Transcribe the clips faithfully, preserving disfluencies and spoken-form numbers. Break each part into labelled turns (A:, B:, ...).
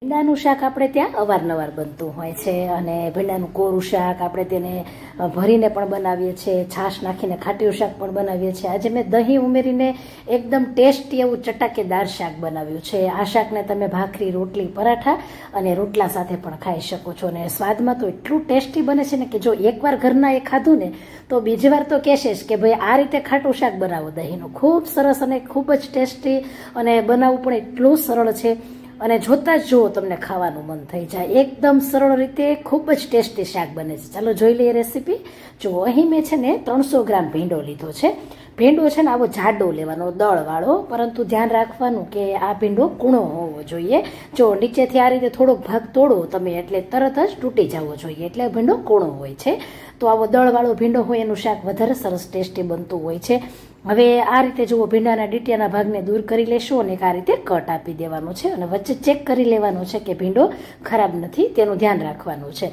A: ભીંડાનું શાક આપણે ત્યાં અવારનવાર બનતું હોય છે અને ભીંડાનું કોરું શાક આપણે તેને ભરીને પણ બનાવીએ છીએ, છાશ નાખીને ખાટીયું શાક પણ બનાવીએ છીએ. આજે મેં દહીં ઉમેરીને એકદમ ટેસ્ટી એવું ચટાકેદાર શાક બનાવ્યું છે. આ શાકને તમે ભાખરી, રોટલી, પરાઠા અને રોટલા સાથે પણ ખાઈ શકો છો અને સ્વાદમાં તો એટલું ટેસ્ટી બને છે ને કે જો એકવાર ઘરના એ ખાધું ને તો બીજી વાર તો કહેશે જ કે ભાઈ આ રીતે ખાટું શાક બનાવો દહીંનું. ખૂબ સરસ અને ખૂબ જ ટેસ્ટી અને બનાવવું પણ એટલું સરળ છે અને જોતા જ જુઓ તમને ખાવાનું મન થઈ જાય. એકદમ સરળ રીતે ખૂબ જ ટેસ્ટી શાક બને છે. ચાલો જોઈ લઈએ રેસીપી. જુઓ અહીં મેં છે ને ત્રણસો ગ્રામ ભીંડો લીધો છે. ભીંડો છે ને આવો જાડો લેવાનો, દળવાળો, પરંતુ ધ્યાન રાખવાનું કે આ ભીંડો કૂણો હોવો જોઈએ. જો નીચેથી આ રીતે થોડોક ભાગ તોડો તમે એટલે તરત જ તૂટી જવો જોઈએ, એટલે ભીંડો કૂણો હોય છે. તો આવો દળવાળો ભીંડો હોય એનું શાક વધારે સરસ ટેસ્ટી બનતું હોય છે. હવે આ રીતે જુઓ ભીંડાના ડીટિયાના ભાગને દૂર કરી લેશો અને આ રીતે કટ આપી દેવાનો છે અને વચ્ચે ચેક કરી લેવાનો છે કે ભીંડો ખરાબ નથી, તેનું ધ્યાન રાખવાનું છે.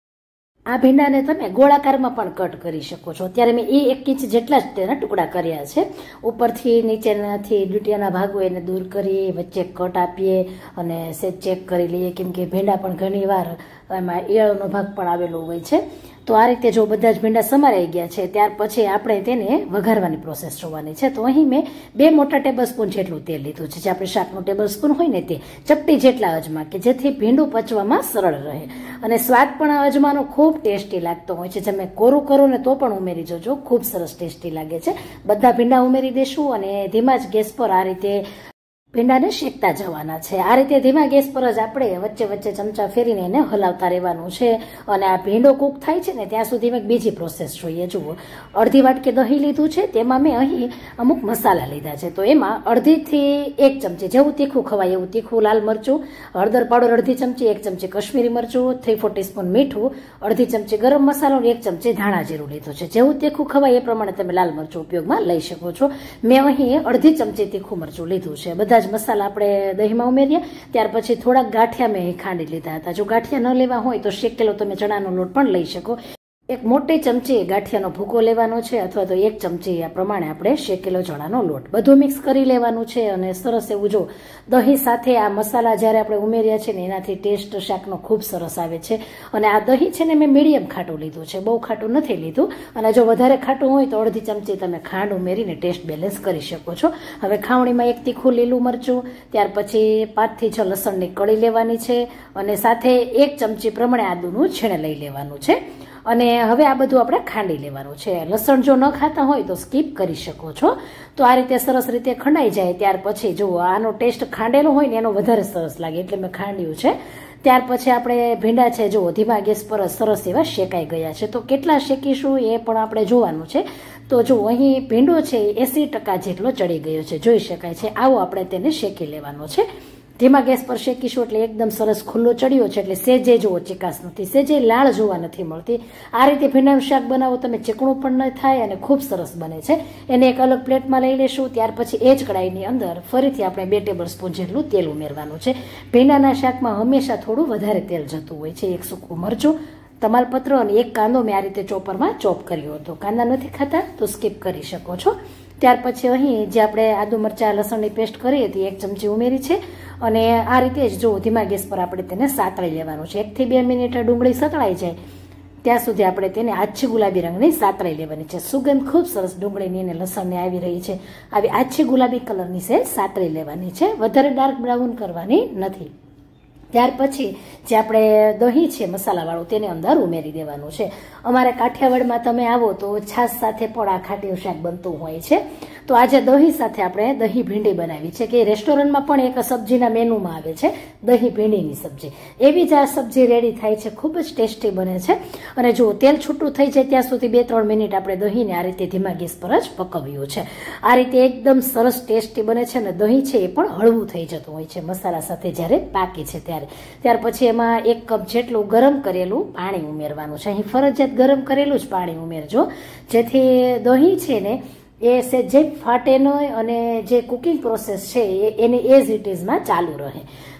A: આ ભીંડાને તમે ગોળાકારમાં પણ કટ કરી શકો છો. અત્યારે મેં એ એક ઇંચ જેટલા જ તેના ટુકડા કર્યા છે. ઉપરથી નીચેનાથી ડીટિયાના ભાગો એને દૂર કરી વચ્ચે કટ આપીએ અને સેજ ચેક કરી લઈએ, કેમ કે ભીંડા પણ ઘણી વાર એમાં ઈયળનો ભાગ પણ આવેલો હોય છે. તો આ રીતે જો બધા જ ભીંડા સમારાઈ ગયા છે ત્યાર પછી આપણે તેને વઘારવાની પ્રોસેસ જોવાની છે. તો અહીં મેં બે મોટા ટેબલ સ્પૂન જેટલું તેલ લીધું છે, જે આપણે શાકનું ટેબલ સ્પૂન હોય ને તે, ચપટી જેટલા અજમા, કે જેથી ભીંડું પચવામાં સરળ રહે અને સ્વાદ પણ અજમાનો ખૂબ ટેસ્ટી લાગતો હોય છે. તમે કોરું કરો ને તો પણ ઉમેરી જજો, ખૂબ સરસ ટેસ્ટી લાગે છે. બધા ભીંડા ઉમેરી દેશું અને ધીમા જ ગેસ પર આ રીતે ભીંડાને શેકતા જવાના છે. આ રીતે ધીમા ગેસ પર જ આપણે વચ્ચે વચ્ચે ચમચા ફેરીને એને હલાવતા રહેવાનું છે અને આ ભીંડો કૂક થાય છે ને ત્યાં સુધી મેં બીજી પ્રોસેસ જોઈએ. જુઓ, અડધી વાટકી દહીં લીધું છે, તેમાં મેં અહીં અમુક મસાલા લીધા છે. તો એમાં અડધીથી એક ચમચી જેવું તીખું ખવાય એવું તીખું લાલ મરચું, હળદર પાવડર અડધી ચમચી, એક ચમચી કશ્મીરી મરચું, થ્રી ફોર ટીસ્પૂન મીઠું, અડધી ચમચી ગરમ મસાલો અને એક ચમચી ધાણા જીરું લીધું છે. જેવું તીખું ખવાય એ પ્રમાણે તમે લાલ મરચું ઉપયોગમાં લઈ શકો છો. મેં અહીં અડધી ચમચી તીખું મરચું લીધું છે. બધા મસાલા આપણે દહીંમાં ઉમેરીએ ત્યાર પછી થોડાક ગાંઠિયા મેં ખાંડી લીધા હતા. જો ગાંઠિયા ન લેવા હોય તો શેકેલો તમે ચણાનો લોટ પણ લઈ શકો. એક મોટી ચમચી ગાંઠિયાનો ભૂકો લેવાનો છે અથવા તો એક ચમચી આ પ્રમાણે આપણે શેકેલો ચણાનો લોટ, બધું મિક્સ કરી લેવાનું છે અને સરસ એવું જો દહીં સાથે આ મસાલા જ્યારે આપણે ઉમેર્યા છે ને એનાથી ટેસ્ટ શાકનો ખૂબ સરસ આવે છે. અને આ દહીં છે ને મેં મીડિયમ ખાટું લીધું છે, બહુ ખાટું નથી લીધું. અને જો વધારે ખાટું હોય તો અડધી ચમચી તમે ખાંડ ઉમેરીને ટેસ્ટ બેલેન્સ કરી શકો છો. હવે ખાવણીમાં એક તીખું લીલું મરચું, ત્યાર પછી પાંચથી છ લસણની કળી લેવાની છે અને સાથે એક ચમચી પ્રમાણે આદુનું છીણ લઈ લેવાનું છે. અને હવે આ બધું આપણે ખાંડી લેવાનું છે. લસણ જો ન ખાતા હોય તો સ્કીપ કરી શકો છો. તો આ રીતે સરસ રીતે ખંડાઈ જાય ત્યાર પછી જુઓ આનો ટેસ્ટ ખાંડેલો હોય ને એનો વધારે સરસ લાગે એટલે મેં ખાંડ્યું છે. ત્યાર પછી આપણે ભીંડા છે જુઓ ધીમા ગેસ પર સરસ એવા શેકાઈ ગયા છે. તો કેટલા શેકીશું એ પણ આપણે જોવાનું છે. તો જો અહીં ભીંડો છે એસી ટકા જેટલો ચડી ગયો છે, જોઈ શકાય છે. આવો આપણે તેને શેકી લેવાનો છે. ધીમા ગેસ પર શેકીશું એટલે એકદમ સરસ ખુલ્લો ચડ્યો છે, એટલે સેજે જુઓ ચિકાસ નથી, સેજે લાળ જોવા નથી મળતી. આ રીતે ભીંડાનું શાક બનાવો તમે, ચીકણું પણ ન થાય અને ખૂબ સરસ બને છે. એને એક અલગ પ્લેટમાં લઈ લેશું. ત્યાર પછી એ જ કડાઈની અંદર ફરીથી આપણે બે ટેબલ સ્પૂન જેટલું તેલ ઉમેરવાનું છે. ભીંડાના શાકમાં હંમેશા થોડું વધારે તેલ જતું હોય છે. એક સૂકું મરચું, તમાલપત્ર અને એક કાંદો મેં આ રીતે ચોપરમાં ચોપ કર્યો હતો. કાંદા નથી ખાતા તો સ્કીપ કરી શકો છો. ત્યાર પછી અહીં જે આપણે આદુ મરચાં લસણની પેસ્ટ કરી હતી એક ચમચી ઉમેરી છે અને આ રીતે જ જો ધીમા ગેસ પર આપણે તેને સાતળી લેવાનું છે. એકથી બે મિનિટ ડુંગળી સતળાઈ જાય ત્યાં સુધી આપણે તેને આછી ગુલાબી રંગની સાતળી લેવાની છે. સુગંધ ખૂબ સરસ ડુંગળીની અને લસણની આવી રહી છે. આવી આછી ગુલાબી કલરની છે સાતળી લેવાની છે, વધારે ડાર્ક બ્રાઉન કરવાની નથી. ત્યાર પછી જે આપણે દહીં છે મસાલાવાળું તેને અંદર ઉમેરી દેવાનું છે. અમારે કાઠિયાવાડમાં તમે આવો તો છાશ સાથે પણ આ ખાટીયું શાક બનતું હોય છે. તો આજે દહીં સાથે આપણે દહીં ભીંડી બનાવી છે, કે રેસ્ટોરન્ટમાં પણ એક સબ્જીના મેનુમાં આવે છે દહીં ભીંડીની સબ્જી. એવી જ આ સબ્જી રેડી થાય છે, ખૂબ જ ટેસ્ટી બને છે. અને જો તેલ છૂટું થઈ જાય ત્યાં સુધી બે ત્રણ મિનિટ આપણે દહીંને આ રીતે ધીમા ગેસ પર જ પકવ્યું છે. આ રીતે એકદમ સરસ ટેસ્ટી બને છે અને દહીં છે એ પણ હળવું થઈ જતું હોય છે મસાલા સાથે જ્યારે પાકે છે ત્યારે. ત્યાર પછી એમાં એક કપ જેટલું ગરમ કરેલું પાણી ઉમેરવાનું છે. અહીં ફરજિયાત ગરમ કરેલું જ પાણી ઉમેરજો, જેથી દહીં છે ને એ જે ફાટે નહીં અને જે કુકિંગ પ્રોસેસ છે એની એઝ ઇટ ઇઝમાં ચાલુ રહે.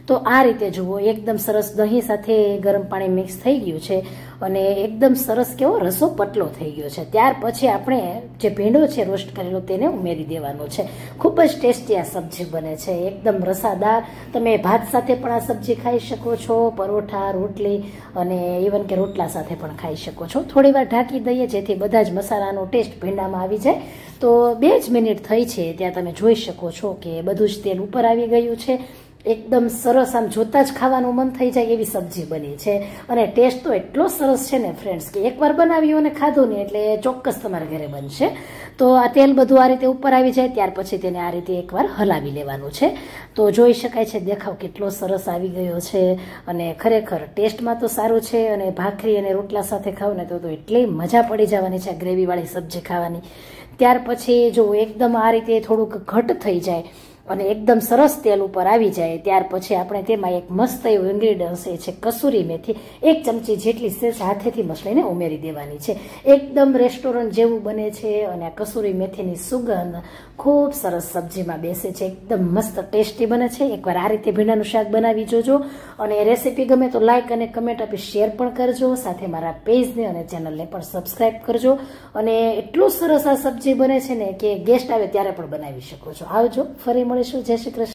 A: તો આ રીતે જુઓ, એકદમ સરસ દહીં સાથે ગરમ પાણી મિક્સ થઈ ગયું છે અને એકદમ સરસ કેવો રસો પતલો થઈ ગયો છે. ત્યાર પછી આપણે જે ભીંડો છે રોસ્ટ કરેલો તેને ઉમેરી દેવાનો છે. ખૂબ જ ટેસ્ટી આ સબ્જી બને છે, એકદમ રસાદાર. તમે ભાત સાથે પણ આ સબ્જી ખાઈ શકો છો, પરોઠા, રોટલી અને ઇવન કે રોટલા સાથે પણ ખાઈ શકો છો. થોડી વાર ઢાંકી દઈએ જેથી બધા જ મસાલાનો ટેસ્ટ ભીંડામાં આવી જાય. તો બે જ મિનિટ થઈ છે ત્યાં તમે જોઈ શકો છો કે બધું જ તેલ ઉપર આવી ગયું છે. એકદમ સરસ, આમ જોતા જ ખાવાનું મન થઈ જાય એવી સબ્જી બની છે અને ટેસ્ટ તો એટલો સરસ છે ને ફ્રેન્ડ્સ કે એકવાર બનાવ્યું અને ખાધું ને એટલે ચોક્કસ તમારા ઘરે બનશે. તો આ તેલ બધું આ રીતે ઉપર આવી જાય ત્યાર પછી તેને આ રીતે એકવાર હલાવી લેવાનું છે. તો જોઈ શકાય છે દેખાવ કેટલો સરસ આવી ગયો છે અને ખરેખર ટેસ્ટમાં તો સારું છે અને ભાખરી અને રોટલા સાથે ખાવ ને તો તો એટલી મજા પડી જવાની છે ગ્રેવીવાળી સબ્જી ખાવાની. ત્યાર પછી જો એકદમ આ રીતે થોડુંક ઘટ થઈ જાય અને એકદમ સરસ તેલ ઉપર આવી જાય ત્યાર પછી આપણે તેમાં એક મસ્ત એવું ઇન્ગ્રીડિયન્ટ છે કસૂરી મેથી, એક ચમચી જેટલી સેજ હાથેથી મસળીને ઉમેરી દેવાની છે. એકદમ રેસ્ટોરન્ટ જેવું બને છે અને આ કસૂરી મેથીની સુગંધ ખૂબ સરસ સબ્જીમાં બેસે છે, એકદમ મસ્ત ટેસ્ટી બને છે. એકવાર આ રીતે ભીંડાનું શાક બનાવી જોજો અને રેસીપી ગમે તો લાઇક અને કમેન્ટ આપી શેર પણ કરજો, સાથે મારા પેજને અને ચેનલને પણ સબસ્ક્રાઈબ કરજો. અને એટલું સરસ આ સબ્જી બને છે ને કે ગેસ્ટ આવે ત્યારે પણ બનાવી શકો છો. આવજો, ફરી મળીશું. જય શ્રી કૃષ્ણ.